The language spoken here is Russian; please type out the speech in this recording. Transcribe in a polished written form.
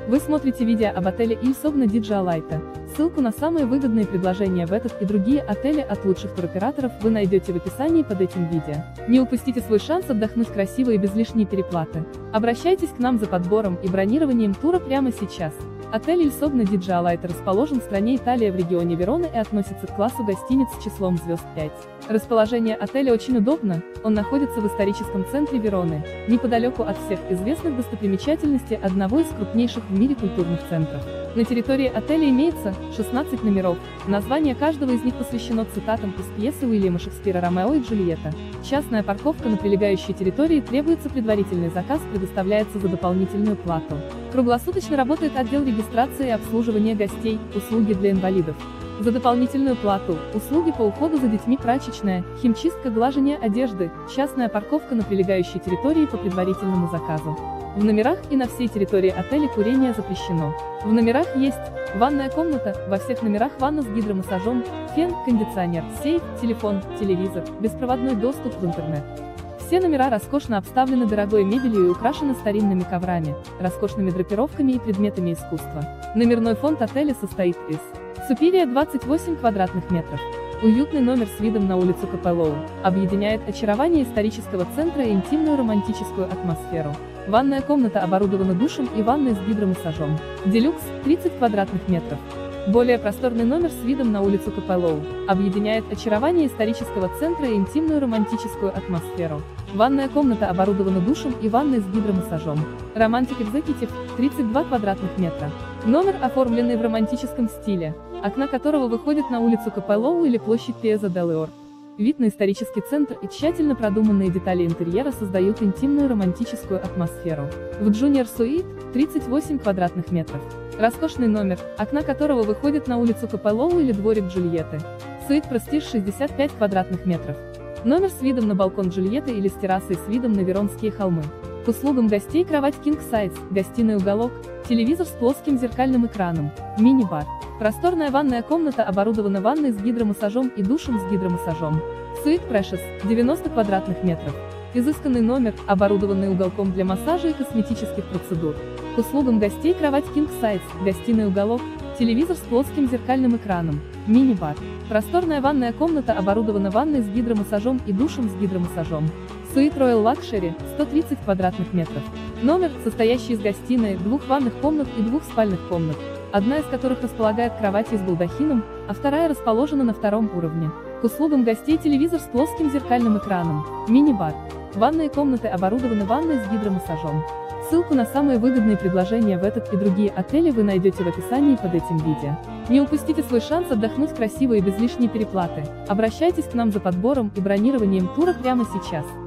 Вы смотрите видео об отеле Ильсоб на Диджеолайта. Ссылку на самые выгодные предложения в этот и другие отели от лучших туроператоров вы найдете в описании под этим видео. Не упустите свой шанс отдохнуть красиво и без лишней переплаты. Обращайтесь к нам за подбором и бронированием тура прямо сейчас. Отель Ильсоб на Диджеолайта расположен в стране Италия в регионе Верона и относится к классу гостиниц с числом звезд 5. Расположение отеля очень удобно, он находится в историческом центре Вероны, неподалеку от всех известных достопримечательностей одного из крупнейших в мире культурных центров. На территории отеля имеется 16 номеров, название каждого из них посвящено цитатам из пьесы Уильяма Шекспира «Ромео и Джульетта». Частная парковка на прилегающей территории требуется, предварительный заказ предоставляется за дополнительную плату. Круглосуточно работает отдел регистрации и обслуживания гостей, услуги для инвалидов. За дополнительную плату, услуги по уходу за детьми, прачечная, химчистка, глажение одежды, частная парковка на прилегающей территории по предварительному заказу. В номерах и на всей территории отеля курение запрещено. В номерах есть ванная комната, во всех номерах ванна с гидромассажом, фен, кондиционер, сейф, телефон, телевизор, беспроводной доступ в интернет. Все номера роскошно обставлены дорогой мебелью и украшены старинными коврами, роскошными драпировками и предметами искусства. Номерной фонд отеля состоит из Суперия 28 квадратных метров. Уютный номер с видом на улицу Капеллоу, объединяет очарование исторического центра и интимную романтическую атмосферу. Ванная комната оборудована душем и ванной с гидромассажом. Делюкс, 30 квадратных метров. Более просторный номер с видом на улицу Капеллоу, объединяет очарование исторического центра и интимную романтическую атмосферу. Ванная комната оборудована душем и ванной с гидромассажом. Романтик Экзекутив, 32 квадратных метра. Номер, оформленный в романтическом стиле, окна которого выходят на улицу Капеллоу или площадь Пьяза де Леор. Вид на исторический центр и тщательно продуманные детали интерьера создают интимную романтическую атмосферу. В Junior Suite, 38 квадратных метров. Роскошный номер, окна которого выходят на улицу Капеллоу или дворик Джульетты. Суит Prestige, 65 квадратных метров. Номер с видом на балкон Джульетты или с террасой с видом на Веронские холмы. К услугам гостей кровать King Size, гостиный уголок, телевизор с плоским зеркальным экраном, мини-бар. Просторная ванная комната оборудована ванной с гидромассажом и душем с гидромассажом. Suite Precious, 90 квадратных метров. Изысканный номер, оборудованный уголком для массажа и косметических процедур. К услугам гостей кровать King Size, гостиный уголок, телевизор с плоским зеркальным экраном, мини-бар. Просторная ванная комната оборудована ванной с гидромассажом и душем с гидромассажом. Suite Royal Luxury, 130 квадратных метров. Номер, состоящий из гостиной, 2 ванных комнат и 2 спальных комнат, одна из которых располагает кроватью с балдахином, а вторая расположена на 2-м уровне. К услугам гостей телевизор с плоским зеркальным экраном, мини-бар. Ванные комнаты оборудованы ванной с гидромассажом. Ссылку на самые выгодные предложения в этот и другие отели вы найдете в описании под этим видео. Не упустите свой шанс отдохнуть красиво и без лишней переплаты. Обращайтесь к нам за подбором и бронированием тура прямо сейчас.